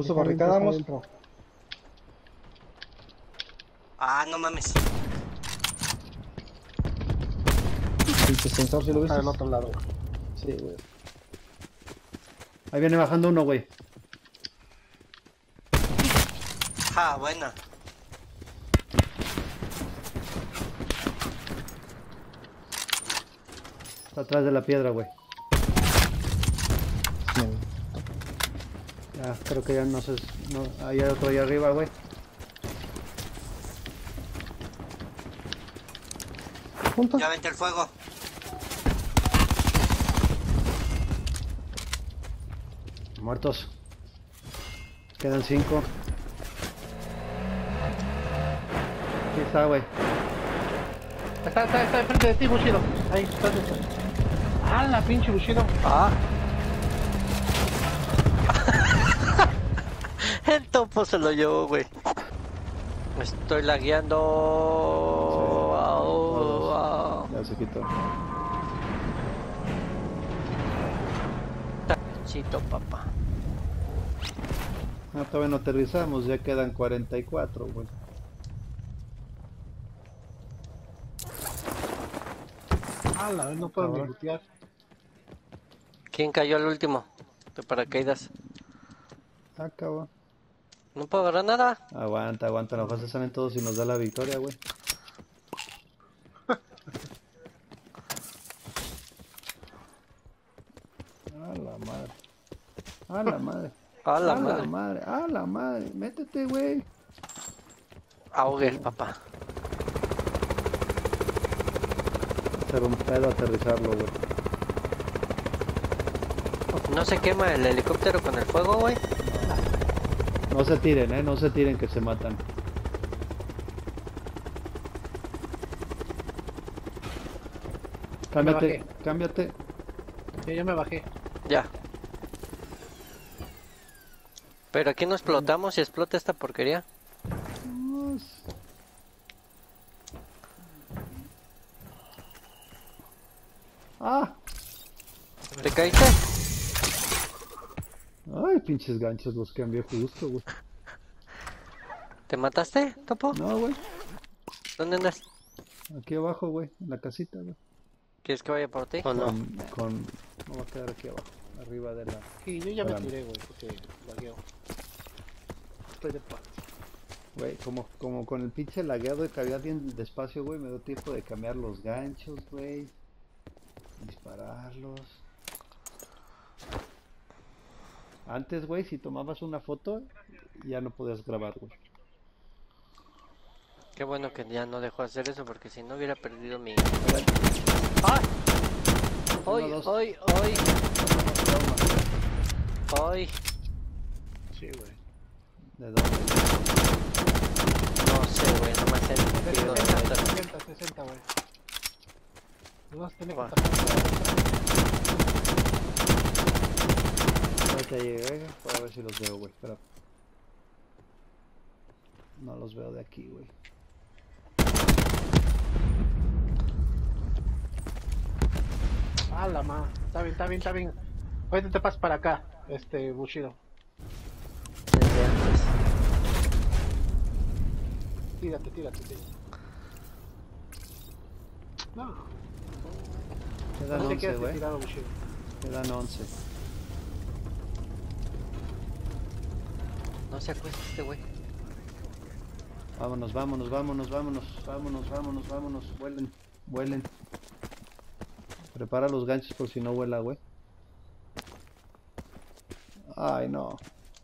Puso barricadamos. Ah, no mames. Pinche sensor, si lo viste. Está del otro lado. Sí, güey. Ahí viene bajando uno, güey. Ah, buena. Está atrás de la piedra, güey. Bien. Ya, creo que ya no sé. No, hay otro ahí arriba, güey. Punta. Ya vente el fuego. Muertos. Quedan 5. Aquí está, güey. Está enfrente de ti, Bushido. Ahí, está. Ah, la pinche Bushido. Ah. El topo se lo llevó, güey. Me estoy lagueando. Ya se quitó. Chito, papá. Ah, todavía no aterrizamos, ya quedan 44, güey. Ah, la vez no puedo ni lootear. ¿Quién cayó al último? De paracaídas. Ah, cabrón. No puedo agarrar nada. Aguanta, aguanta, nos se salen todos y nos da la victoria, güey. A la madre. A la madre. A la A madre. la madre. A la madre. Métete, güey. Ahogue el papá. Ser un pedo aterrizarlo, güey. ¿No se quema el helicóptero con el fuego, güey? No se tiren, no se tiren que se matan. Cámbiate, cámbiate. Ya me bajé. Ya. Pero aquí no explotamos y explota esta porquería. Ah, ¿Te caíste? ay, pinches ganchos los cambié justo, güey. ¿Te mataste, Topo? No, güey. ¿Dónde andas? Aquí abajo, güey, en la casita, güey. ¿Quieres que vaya por ti? ¿O no? No va a quedar aquí abajo, arriba de la... Sí, yo ya me Espérame. tiré, güey, porque lagueo. Estoy de paz. Güey, como con el pinche lagueado que había bien despacio, güey, me dio tiempo de cambiar los ganchos, güey. Dispararlos. Antes, güey, si tomabas una foto, ya no podías grabar, güey. Qué bueno que ya no dejó hacer eso porque si no hubiera perdido mi... Espérate. ¡Ah! ¡Hoy, Uno, dos. hoy! Sí, güey. ¿De dónde? No sé, güey, nomás he sentido... 60, güey. No vas a tener Va. que tapar. Ahorita llegué, para ver si los veo, güey. Espera. No los veo de aquí, güey. Ah, la ma. Está bien. Ahorita te pasas para acá, Bushido. Desde antes. Tírate. No, Quedan no te 11, quedes güey. tirado, Bushido. Quedan 11. No se acuesta este güey. Vámonos. Vuelen. Prepara los ganchos por si no vuela, güey. Ay, no.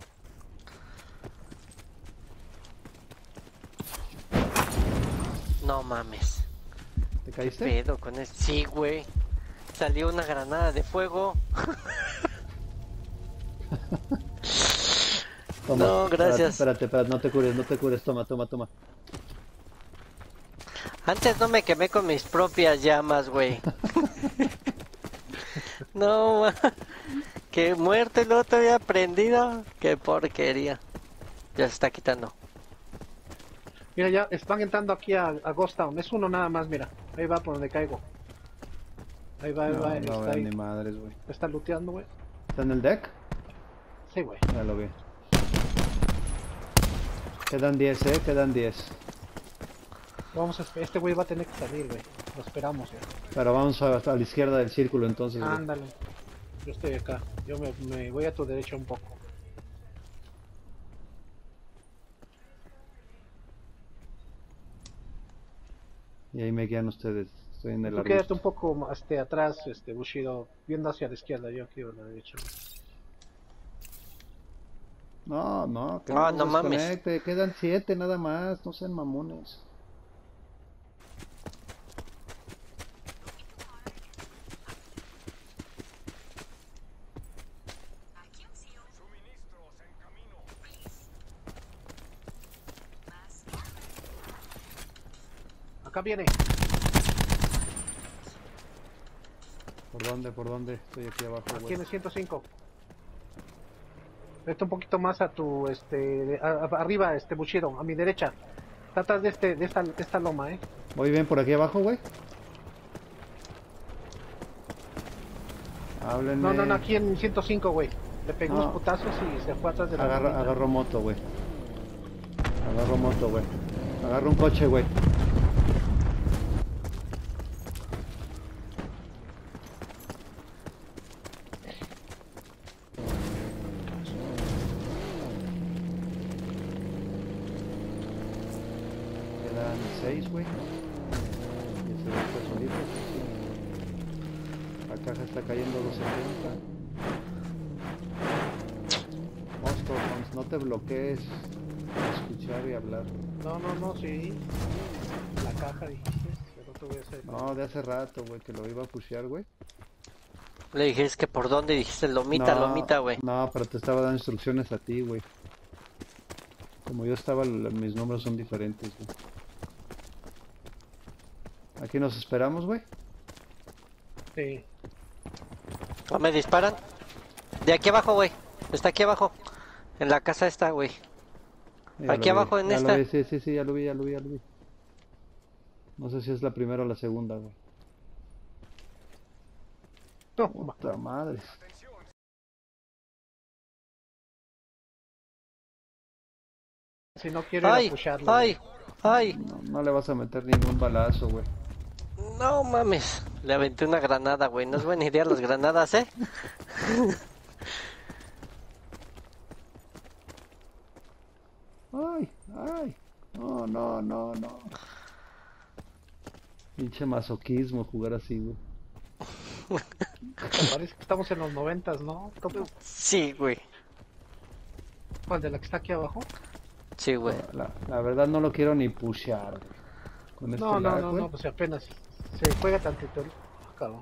No mames. ¿Te ¿Qué caíste? pedo con este? Sí, güey. Salió una granada de fuego. Toma. No, gracias. Espérate, no te cures. Toma. Antes no me quemé con mis propias llamas, güey. No, qué muerto y luego todavía prendido. Qué porquería. Ya se está quitando. Mira, ya están entrando aquí a Ghost Town. Es uno nada más, mira. Ahí va por donde caigo. Ahí va, No está veo ahí. ni madres, güey. Está looteando, güey. ¿Está en el deck? Sí, güey. Ya lo vi. Quedan 10, quedan 10. Vamos a este güey va a tener que salir, güey. Lo esperamos, ya. Pero vamos a la izquierda del círculo entonces, güey. Ándale. Yo estoy acá. Yo me voy a tu derecha un poco. Y ahí me guían ustedes. Estoy en el Tú arbusto. quédate un poco atrás, Bushido, viendo hacia la izquierda, yo aquí a la derecha. No, que Ah, no no nos mames. desconecte. Quedan 7 nada más. No sean mamones. Acá viene. ¿Por dónde? ¿Por dónde? Estoy aquí abajo, Aquí güey. en el 105. Vete un poquito más a tu, arriba, Bushido, a mi derecha. Está atrás de esta loma, Voy bien por aquí abajo, güey. Háblenme. No, aquí en el 105, güey. Le pegó No. unos putazos y se fue atrás de la lomita. Agarro moto, güey. Agarro moto, güey. Agarro un coche, güey. Quedan 6, güey. Y ese güey está solito, sí. La caja está cayendo a 270. Monstruo, no te bloquees. Escuchar y hablar. No, sí. La caja dijiste, pero te voy a hacer. No, de hace rato, güey, que lo iba a pushear, güey. Le dije, es que por dónde dijiste lomita, No, lomita, güey. No, pero te estaba dando instrucciones a ti, güey. Como yo estaba, mis números son diferentes, güey. Aquí nos esperamos, güey. Sí. ¿No me disparan? De aquí abajo, güey. Está aquí abajo. En la casa esta, güey. Ya Aquí lo vi, abajo en ya esta. lo vi, sí, ya lo vi. No sé si es la primera o la segunda, güey. No, Puta madre. si no quiero ir Ay, a pusharlo. ay, ay. No le vas a meter ningún balazo, güey. No mames. Le aventé una granada, güey. No es buena idea las granadas, ¿eh? Ay. No. Pinche masoquismo jugar así, güey. Parece que estamos en los 90s, ¿no? Sí, güey. ¿Cuál de la que está aquí abajo? Sí, güey. La verdad no lo quiero ni pushear, güey. Con este lag, güey. No, pues apenas se juega tantito. Cabrón.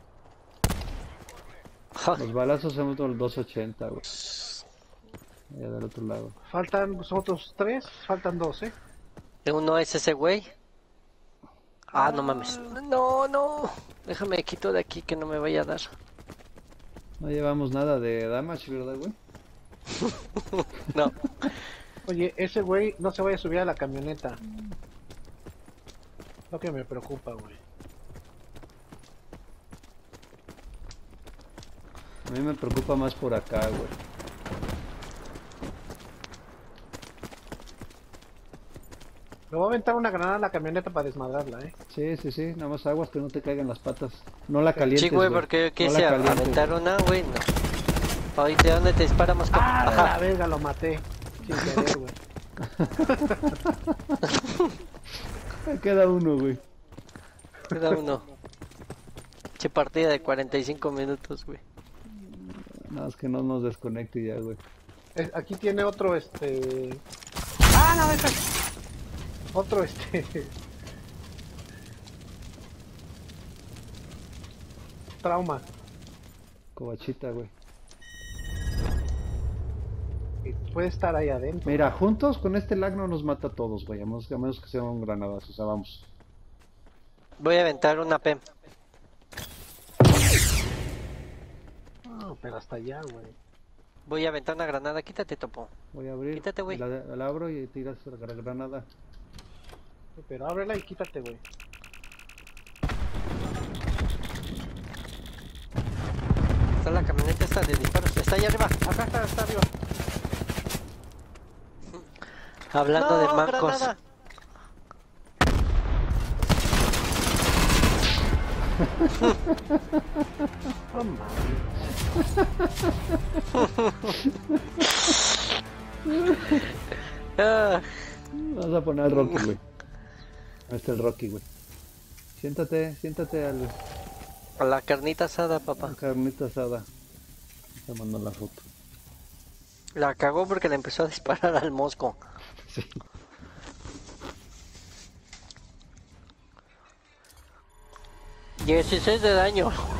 Los balazos son los 280, güey. Allá del otro lado. Faltan pues, otros 3, faltan 2, ¿eh? Uno es ese güey. Ah, no mames. No. Déjame quito de aquí que no me vaya a dar. No llevamos nada de damage, ¿verdad, güey? No. Oye, ese güey no se vaya a subir a la camioneta. Lo que me preocupa, güey. A mí me preocupa más por acá, güey. Le voy a aventar una granada a la camioneta para desmadrarla, ¿eh? Sí, nada más aguas que no te caigan las patas. No la calientes, Sí, güey, porque yo No la quise calientes. aventar una, güey, no. Oye, ¿de dónde te disparamos? ¡Ah, la Ajá. verga, lo maté! Sin querer, güey. Me queda uno, güey. Queda uno. Che partida de 45 minutos, güey. Nada más que no nos desconecte ya, güey. Aquí tiene otro, ¡Ah, no, deja! Otro, trauma. Cobachita, güey. Y puede estar ahí adentro. Mira, juntos con este lag no nos mata a todos, güey. A menos que sea un granadazo, o sea, vamos. Voy a aventar una PEM. No, pero hasta allá, güey. Voy a aventar una granada. Quítate, topo. Voy a abrir. Quítate, güey. La abro y tiras la granada. Pero ábrela y quítate, güey. Está la camioneta esta de disparos. Está allá arriba. Acá está arriba. Hablando de mancos. granada. Oh, Ah, Vamos a poner al Rocky, güey. Ahí está el Rocky, güey. Siéntate al a la carnita asada, papá. carnita asada. Te mando la foto. La cagó porque le empezó a disparar al mosco. Sí. ¡16 de daño!